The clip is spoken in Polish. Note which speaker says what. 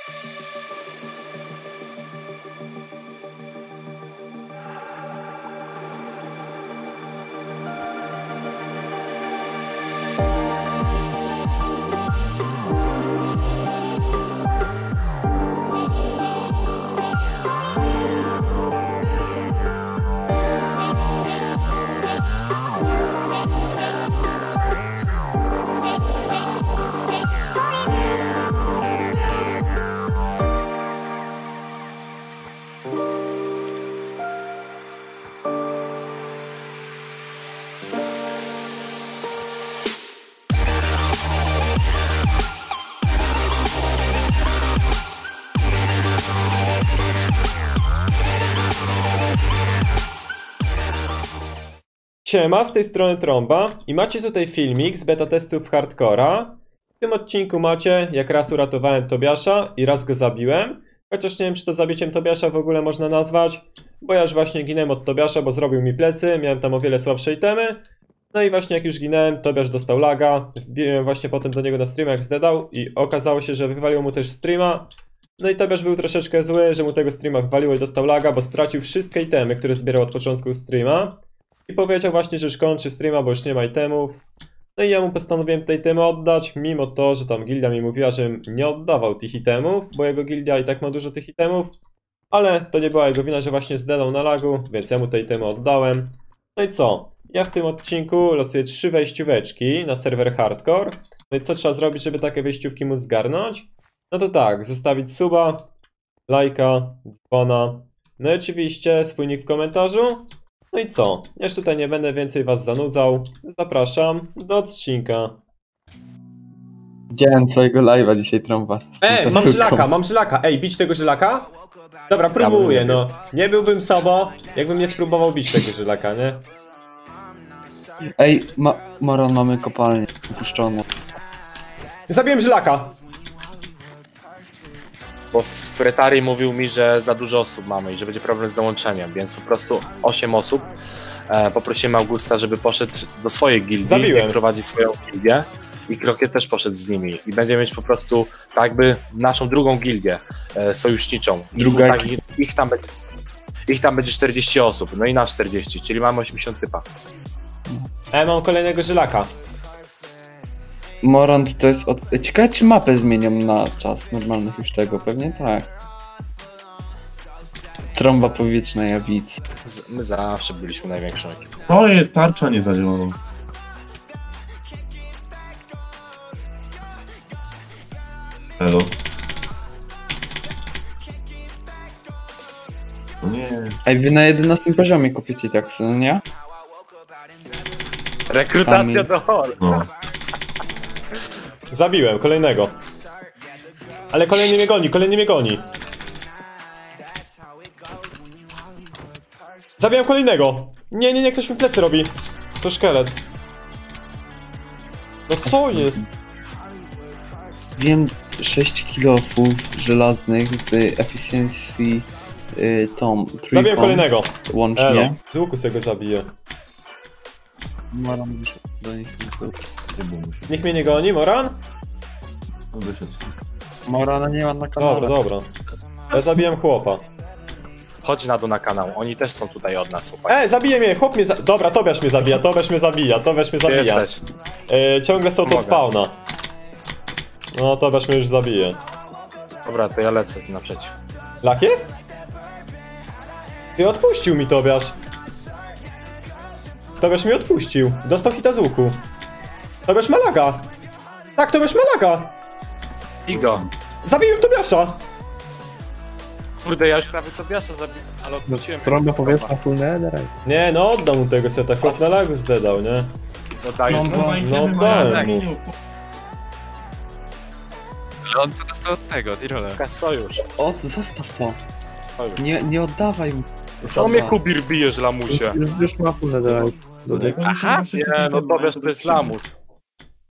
Speaker 1: Siema, z tej strony Tromba i macie tutaj filmik z beta testów Hardcora. W tym odcinku macie, jak raz uratowałem Tobiasza i raz go zabiłem. Chociaż nie wiem, czy to zabiciem Tobiasza w ogóle można nazwać, bo ja już właśnie ginąłem od Tobiasza, bo zrobił mi plecy, miałem tam o wiele słabsze itemy. No i właśnie jak już ginąłem, Tobiasz dostał laga, wbiłem właśnie potem do niego na streama jak zdedał i okazało się, że wywaliło mu też streama. No i Tobiasz był troszeczkę zły, że mu tego streama wywaliło i dostał laga, bo stracił wszystkie itemy, które zbierał od początku streama. I powiedział właśnie, że już kończy streama, bo już nie ma itemów. No i ja mu postanowiłem te itemy oddać, mimo to, że tam gildia mi mówiła, żebym nie oddawał tych itemów, bo jego gildia i tak ma dużo tych itemów. Ale to nie była jego wina, że właśnie zdedał na lagu, więc ja mu te itemy oddałem. No i co? Ja w tym odcinku losuję 3 wejścióweczki na serwer Hardcore. No i co trzeba zrobić, żeby takie wejściówki móc zgarnąć? No to tak, zostawić suba, lajka, dzwona, no i oczywiście swój nick w komentarzu. No i co? Ja już tutaj nie będę więcej was zanudzał. Zapraszam do odcinka.
Speaker 2: Widziałem twojego live'a dzisiaj, Tromba.
Speaker 1: Mam żylaka. Ej, bić tego żylaka? Dobra, próbuję, no. Nie byłbym sobą, jakbym nie spróbował bić tego żylaka, nie?
Speaker 2: Ej, Moron, mamy kopalnię opuszczoną.
Speaker 1: Zabiłem żylaka!
Speaker 3: Bo Fretari mówił mi, że za dużo osób mamy i że będzie problem z dołączeniem, więc po prostu 8 osób. Poprosimy Augusta, żeby poszedł do swojej gildii,
Speaker 1: Zabiłem.
Speaker 3: prowadzi swoją gildię i Krokiet też poszedł z nimi i będziemy mieć po prostu tak jakby naszą drugą gildię sojuszniczą. Ich tam będzie 40 osób, no i na 40, czyli mamy 80 typa.
Speaker 1: Mam kolejnego żylaka.
Speaker 2: Moron to jest od... Ciekawe, czy mapę zmienią na czas normalnych już tego, pewnie tak. Tromba powietrzna, ja widz.
Speaker 3: My zawsze byliśmy największą ekipą.
Speaker 4: To jest tarcza niezadzielona. Hello. No nie.
Speaker 2: Ej, wy na 11 poziomie kupicie taksy, no nie?
Speaker 3: Rekrutacja do hol.
Speaker 4: No.
Speaker 1: Zabiłem kolejnego. Ale kolejny mnie goni, Zabijam kolejnego. Nie, ktoś mi plecy robi. To szkielet. No co jest?
Speaker 2: Wiem 6 kilofów żelaznych z efficiency tą
Speaker 1: Zabiłem kolejnego.
Speaker 2: łącznie.
Speaker 1: Elo. Z łuku sobie go zabiję.
Speaker 2: Moron wyszedł do nich.
Speaker 1: Niech mnie nie goni, Moran?
Speaker 4: No wyszedł.
Speaker 2: Morana nie ma na kanale.
Speaker 1: Dobra. Ja zabiłem chłopa.
Speaker 3: Chodź na dół na kanał, oni też są tutaj od nas, chłopaki.
Speaker 1: Zabije mnie, chłop mnie Dobra, Tobiasz mnie zabija.
Speaker 3: Gdzie jesteś?
Speaker 1: Ciągle są to spawna. No, Tobiasz mnie już zabije.
Speaker 3: Dobra, to ja lecę naprzeciw.
Speaker 1: Lak jest? I odpuścił mi Tobiasz. Tobiasz mi odpuścił. Dostał hita z łuku. Tobiasz ma laga. Tak, Tobiasz ma laga.
Speaker 3: Igo.
Speaker 1: Zabiłem Tobiasza.
Speaker 3: Kurde, ja już prawie Tobiasza zabiłem, ale odpuściłem.
Speaker 2: Tromba powietrzna full netherite.
Speaker 1: Nie, no oddał mu tego seta. Chłop na lagu zdedał, nie?
Speaker 3: No dajesz
Speaker 1: No dałem mu.
Speaker 5: Ale on to dostał od tego, Tirola.
Speaker 3: Sojusz.
Speaker 2: O, zostaw to.
Speaker 3: Sojusz.
Speaker 2: Nie oddawaj mu.
Speaker 3: Co mnie Kubir bijesz, lamusie?
Speaker 2: Już ma full netherite.
Speaker 5: Aha!
Speaker 3: Nie, no Tobiasz to jest lamus.